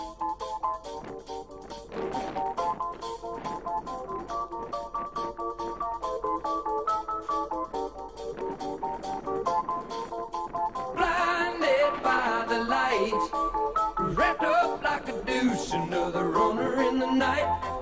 Blinded by the light, wrapped up like a douche, another runner in the night.